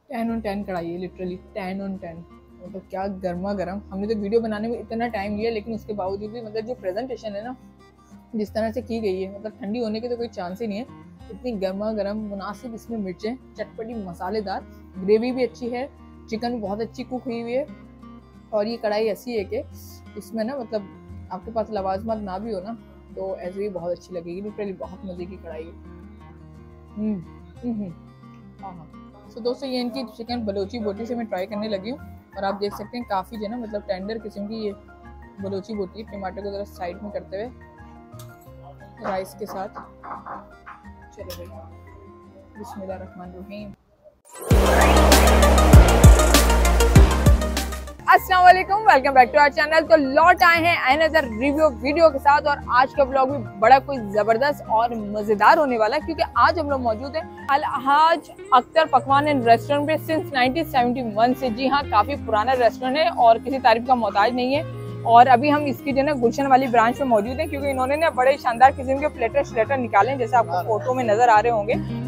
10 on 10 कढ़ाई है, literally 10 on 10। मतलब क्या गर्मा गर्म। हमने तो वीडियो बनाने में इतना टाइम लिया, लेकिन उसके बावजूद भी मतलब जो प्रेजेंटेशन है ना, जिस तरह से की गई है, मतलब ठंडी होने के तो कोई चांस ही नहीं है। इतनी गर्मा गर्म, मुनासिब इसमें मिर्चें, चटपटी, मसालेदार, ग्रेवी भी अच्छी है, चिकन भी बहुत अच्छी कुक हुई हुई है। और ये कढ़ाई ऐसी है कि इसमें ना मतलब आपके पास लवाजमात ना भी हो ना तो ऐसे ही बहुत अच्छी लगेगी। लिटरली बहुत मजे की कढ़ाई है। हाँ। सो दोस्तों, ये इनकी चिकन बलोची बोटी से मैं ट्राई करने लगी हूँ, और आप देख सकते हैं काफ़ी जो है ना मतलब टेंडर किस्म की ये बलोची बोटी है। टमाटर को ज़रा साइड में करते हुए राइस के साथ। चलो भाई, बिस्मिल्लाहिर्रहमानिर्रहीम। अस्सलाम वालेकुम, welcome back to our channel. तो लौट आए हैं अनदर रिव्यू वीडियो के साथ, और आज का ब्लॉग भी बड़ा कोई जबरदस्त और मजेदार होने वाला है, क्योंकि आज हम लोग मौजूद हैं अल-हाज अख्तर पकवान एंड रेस्टोरेंट पे सिंस 1971 से। जी हाँ, काफी पुराना रेस्टोरेंट है और किसी तारीफ का मोहताज नहीं है। और अभी हम इसकी जो है ना गुलशन वाली ब्रांच में मौजूद हैं, क्योंकि इन्होंने ना बड़े शानदार किस्म के प्लेटर निकाले हैं, जैसे आपको फोटो में नजर आ रहे होंगे।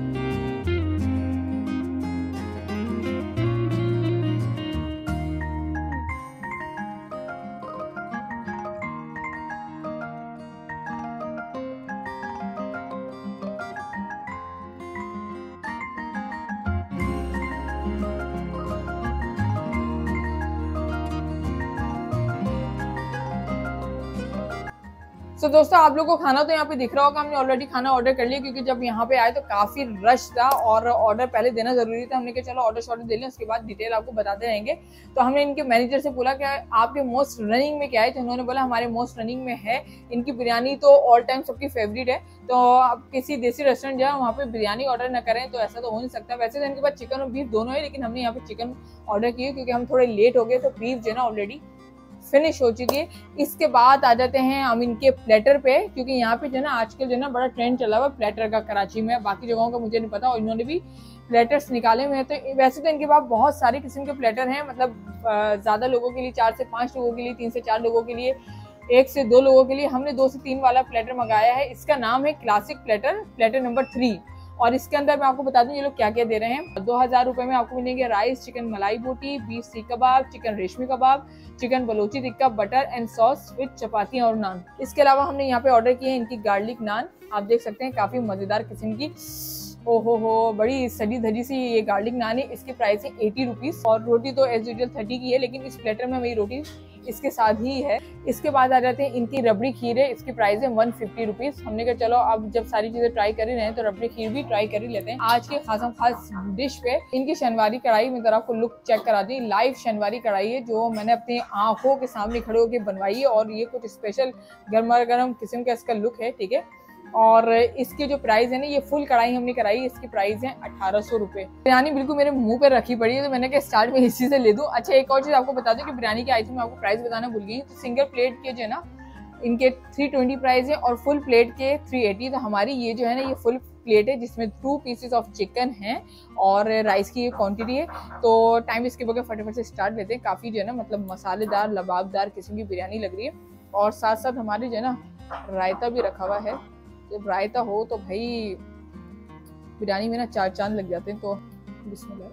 तो दोस्तों, आप लोगों को खाना तो यहाँ पे दिख रहा होगा, हमने ऑलरेडी खाना ऑर्डर कर लिया, क्योंकि जब यहाँ पे आए तो काफी रश था और ऑर्डर पहले देना जरूरी था। हमने कहा चलो ऑर्डर दे लें, उसके बाद डिटेल आपको बताते रहेंगे। तो हमने इनके मैनेजर से बोला कि आपके मोस्ट रनिंग में क्या है, तो उन्होंने बोला हमारे मोस्ट रनिंग में है इनकी बिरयानी, तो ऑल टाइम सबकी फेवरेट है। तो आप किसी देसी रेस्टोरेंट जाए वहाँ पे बिरयानी ऑर्डर न करें तो ऐसा तो हो नहीं सकता। वैसे तो इनके पास चिकन और बीफ दोनों है, लेकिन हमने यहाँ पे चिकन ऑर्डर किया क्योंकि हम थोड़े लेट हो गए, तो बीफ जो है ना ऑलरेडी फिनिश हो चुकी है। इसके बाद आ जाते हैं हम इनके प्लेटर पे, क्योंकि यहाँ पे जो है ना आजकल जो है ना बड़ा ट्रेंड चला हुआ प्लेटर का कराची में, बाकी जगहों का मुझे नहीं पता, और इन्होंने भी प्लेटर्स निकाले हुए हैं। तो वैसे तो इनके पास बहुत सारे किस्म के प्लेटर हैं, मतलब ज्यादा लोगों के लिए, 4 से 5 लोगों के लिए, 3 से 4 लोगों के लिए, 1 से 2 लोगों के लिए। हमने 2 से 3 वाला प्लेटर मंगाया है। इसका नाम है क्लासिक प्लेटर, प्लेटर नंबर 3। और इसके अंदर मैं आपको बता दूं ये लोग क्या क्या दे रहे हैं। 2000 रुपए में आपको मिलेंगे राइस, चिकन मलाई बोटी, बीफ सीख kebab, chicken reshmi kebab, chicken Balochi tikka, butter and sauce with chapati और नान। इसके अलावा हमने यहाँ पे ऑर्डर किए हैं इनकी गार्लिक नान। आप देख सकते हैं काफी मजेदार किस्म की, ओहो हो, बड़ी सड़ी धजी सी ये गार्लिक नान है। इसकी प्राइस है 80 रुपीज, और रोटी तो एज यूजुअल 30 की है, लेकिन इस प्लेटर में मेरी रोटी इसके साथ ही है। इसके बाद आ जाते हैं इनकी रबड़ी खीर है। इसकी प्राइस है 150 रुपीज। हमने कहा चलो अब जब सारी चीजें ट्राई कर ही रहे हैं तो रबड़ी खीर भी ट्राई कर ही लेते हैं। आज के खास डिश पे इनकी शनवारी कढ़ाई में, जरा आपको लुक चेक करा दी। लाइव शनवारी कढ़ाई है जो मैंने अपनी आंखों के सामने खड़े होकर बनवाई है, और ये कुछ स्पेशल गर्मा गर्म किस्म का इसका लुक है, ठीक है। और इसकी जो प्राइस है ना, ये फुल कढ़ाई हमने कराई, इसकी प्राइस है 1800 रुपए। बिरयानी बिल्कुल मेरे मुंह पे रखी पड़ी है, तो मैंने कहा स्टार्ट में इसी से ले दूं। अच्छा, एक और चीज आपको बता दूं कि बिरयानी की आई थी, मैं आपको प्राइस बताना भूल गई। तो सिंगल प्लेट के जो है ना इनके 320 प्राइस है, और फुल प्लेट के 380। तो हमारी ये जो है ना ये फुल प्लेट है, जिसमें 2 पीसेस ऑफ चिकन है और राइस की ये क्वांटिटी है। तो टाइम इसके बगैर फटाफट से स्टार्ट लेते हैं। काफी जो है ना मतलब मसालेदार लबाबदार किस्म की बिरयानी लग रही है, और साथ साथ हमारे जो है ना रायता भी रखा हुआ है। जब रायता हो तो भाई बिरयानी में ना 4 चांद लग जाते हैं। तो बिस्मिल्लाह।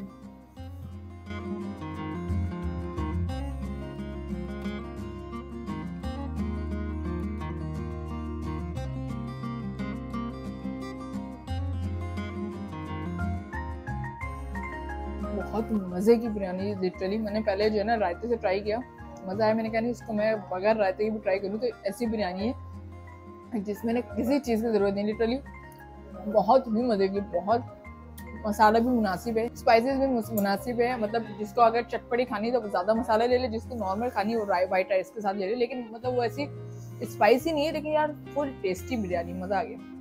बहुत मजे की बिरयानी लिटरली। मैंने पहले जो है ना रायते से ट्राई किया, मजा आया। मैंने कहा नहीं, इसको मैं बगैर रायते की भी ट्राई करूँ। तो ऐसी बिरयानी है जिसमें ना किसी चीज़ की ज़रूरत नहीं, लिटरली बहुत ही मजे की। बहुत मसाला भी मुनासिब है, स्पाइसेस भी मुनासिब है। मतलब जिसको अगर चटपटी खानी तो ज़्यादा मसाला ले ले, जिसको नॉर्मल खानी हो वाइट राइस के साथ ले ले। लेकिन मतलब वो ऐसी स्पाइसी नहीं है, लेकिन यार फुल टेस्टी बिरयानी, मज़ा आ गया।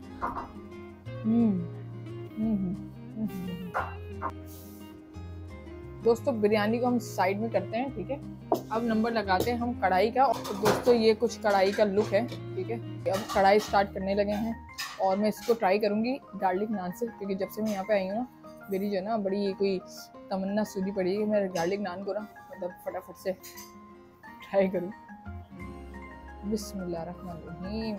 दोस्तों, बिरयानी को हम साइड में करते हैं, ठीक है। अब नंबर लगाते हैं हम कढ़ाई का। तो दोस्तों, ये कुछ कढ़ाई का लुक है, ठीक है। अब कढ़ाई स्टार्ट करने लगे हैं, और मैं इसको ट्राई करूंगी गार्लिक नान से, क्योंकि जब से मैं यहाँ पे आई हूँ ना, मेरी जो है ना बड़ी कोई तमन्ना सूझी पड़ी है कि मैं गार्लिक नान को ना मतलब फटाफट से ट्राई करूँ। बिस्मिल्लाहिर्रहमानिर्रहीम।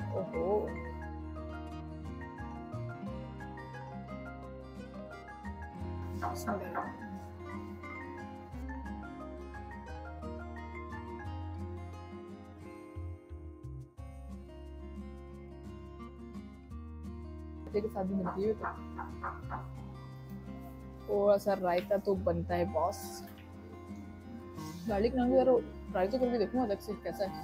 ओहो, के साथ भी मिलती है थोड़ा सा रायता तो बनता है बॉस। गार्लिक नान जरा ट्राई तो करके देखूंगा अलग से कैसा है।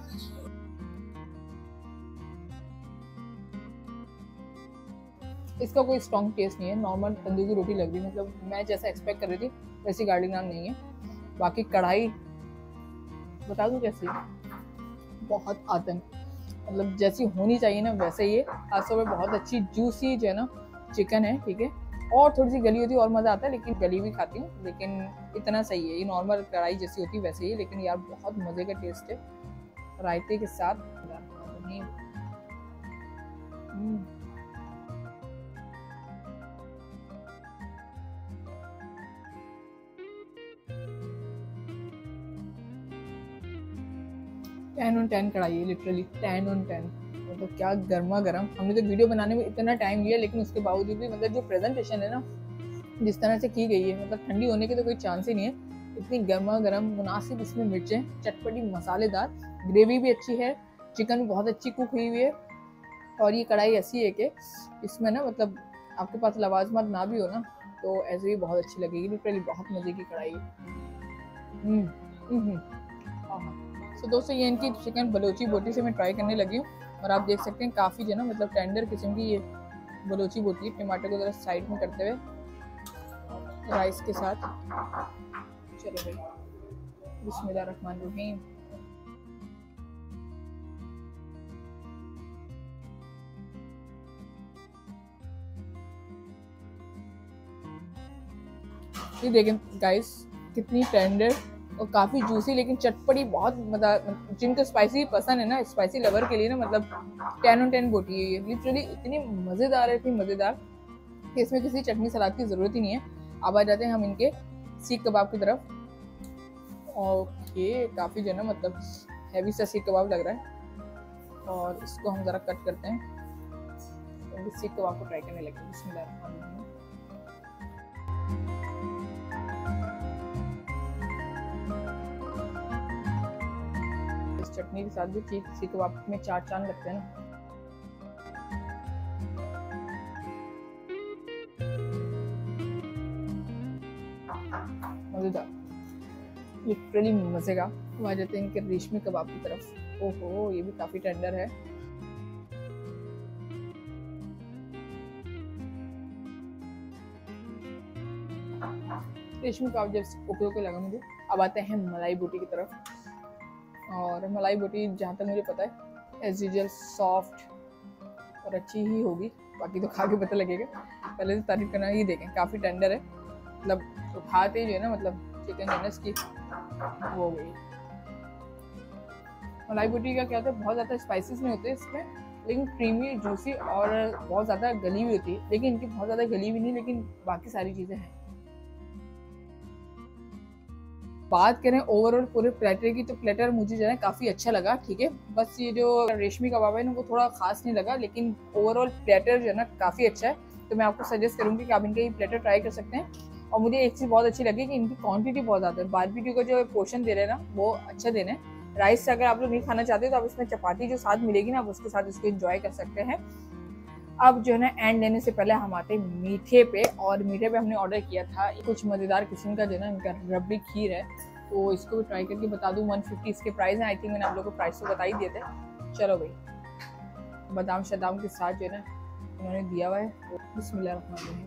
इसका कोई स्ट्रॉन्ग टेस्ट नहीं है, नॉर्मल तंदूर की रोटी लग रही है, मतलब मैं जैसा एक्सपेक्ट कर रही थी वैसी गार्लिक नान नहीं है। बाकी कढ़ाई बता दूं कैसी, बहुत आतंक, मतलब जैसी होनी चाहिए ना वैसे ही है। खासतौर पे बहुत अच्छी जूसी जो है ना चिकन है, ठीक है, और थोड़ी सी गली होती है और मज़ा आता है, लेकिन गली भी खाती हूँ, लेकिन इतना सही है। ये नॉर्मल कढ़ाई जैसी होती है वैसे ही, लेकिन यार बहुत मज़े का टेस्ट है रायते के साथ। टेन ऑन टेन कढ़ाई है, लिटरली 10 on 10। मतलब क्या गर्मा गर्म। हमने तो वीडियो बनाने में इतना टाइम लिया, लेकिन उसके बावजूद भी मतलब जो प्रेजेंटेशन है ना जिस तरह से की गई है, मतलब ठंडी होने की तो कोई चांस ही नहीं है। इतनी गर्मा गर्म, मुनासिब इसमें मिर्चें, चटपटी, मसालेदार, ग्रेवी भी अच्छी है, चिकन भी बहुत अच्छी कुक हुई हुई है। और ये कढ़ाई ऐसी है कि इसमें ना मतलब आपके पास लवाजमात ना भी हो ना तो ऐसे भी बहुत अच्छी लगेगी। लिटरली बहुत मज़े की कढ़ाई है। तो दोस्तों ये इनकी चिकन बलोची बोटी से मैं ट्राई करने लगी हूँ, और आप देख सकते हैं काफ़ी जो ना मतलब टेंडर किस्म की ये बलोची बोटी है। टमाटर को जरा साइड में करते हुए राइस के साथ। चलो भाई, बिस्मिल्लाहिर्रहमानिर्रहीम। ये देखें गाइस कितनी टेंडर और काफ़ी जूसी, लेकिन चटपटी बहुत। मतलब जिनको स्पाइसी पसंद है ना, स्पाइसी लवर के लिए ना मतलब 10 on 10 बोटी है ये। लिटरली इतनी मज़ेदार है, इतनी मज़ेदार कि इसमें किसी चटनी सलाद की ज़रूरत ही नहीं है। अब आ जाते हैं हम इनके सीख कबाब की तरफ। ओके, काफ़ी जो है ना मतलब हैवी सा सीख कबाब लग रहा है, और इसको हम ज़रा कट करते हैं। तो सीख कबाब को ट्राई करने लगे। बिस्मिल्लाह। चटनी के साथ भी सीख कबाब में चार चांद लगते हैं ना। मजेदार, लिटरली मजे का। आ जाते हैं इनके रेशमी कबाब की तरफ। ओहो, ये भी काफी टेंडर है। रेशमी कबाब जब ओके लगा मुझे। अब आते हैं मलाई बोटी की तरफ। और मलाई बोटी जहाँ तक मुझे पता है एज यूजुअल सॉफ्ट और अच्छी ही होगी, बाकी तो खा के पता लगेगा। पहले से तारीफ करना, ही देखें काफ़ी टेंडर है, मतलब उठाते ही जो है ना मतलब चिकन जनस की वो हो गई। मलाई बोटी का क्या होता है, बहुत ज़्यादा स्पाइसेस नहीं होते इसमें, लेकिन क्रीमी, जूसी और बहुत ज़्यादा गली हुई होती है। लेकिन इनकी बहुत ज़्यादा गली भी नहीं, लेकिन बाकी सारी चीज़ें हैं। बात करें ओवरऑल पूरे प्लेटर की, तो प्लेटर मुझे जो है काफ़ी अच्छा लगा, ठीक है। बस ये जो रेशमी कबाब है ना वो थोड़ा खास नहीं लगा, लेकिन ओवरऑल प्लेटर जो है ना काफ़ी अच्छा है। तो मैं आपको सजेस्ट करूँगी कि आप इनके ये प्लेटर ट्राई कर सकते हैं। और मुझे एक चीज़ बहुत अच्छी लगी कि इनकी क्वांटिटी बहुत ज़्यादा है। बारबेक्यू का जो पोर्शन दे रहे हैं ना वो अच्छा देने हैं। राइस से अगर आप लोग नहीं खाना चाहते तो आप इसमें चपाती जो साथ मिलेगी ना आप उसके साथ इसको एंजॉय कर सकते हैं। अब जो है ना एंड लेने से पहले हम आते हैं मीठे पे, और मीठे पे हमने ऑर्डर किया था कुछ मज़ेदार किस्म का जो है ना इनका रबड़ी खीर है, तो इसको भी ट्राई करके बता दूं। 150 इसके प्राइस हैं। आई थिंक मैंने आप लोगों को प्राइस तो बता ही दिए थे। चलो भाई, बादाम शदाम के साथ जो है ना उन्होंने दिया हुआ है। तो बिस्मिल्लाहिर्रहमानिर्रहीम।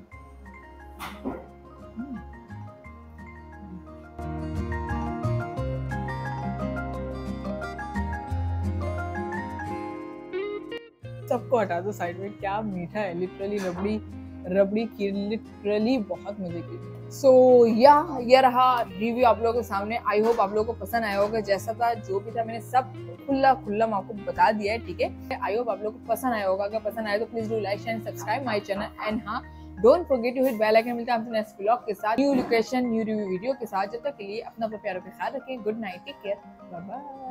सबको हटा दो साइड में, क्या मीठा है लिटरली। रबड़ी खीर लिटरली बहुत मजे की। सो ये रहा रिव्यू आप लोगों के सामने। आई होप आप लोगों को पसंद आया होगा। जैसा था जो भी था मैंने सब खुला आपको बता दिया है, ठीक है। आई होप आप लोगों को पसंद आया होगा। अगर पसंद आया तो please do like and subscribe my channel, and हाँ don't forget to hit bell icon. मिलता है आपसे नेक्स्ट व्लॉग के साथ, new location, new review video के साथ। जब तक के लिए अपना प्यार का ख्याल रखें। Good night, take care, bye bye.